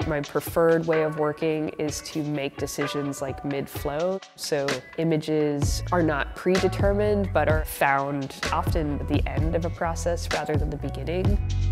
My preferred way of working is to make decisions like mid-flow. So images are not predetermined, but are found often at the end of a process rather than the beginning.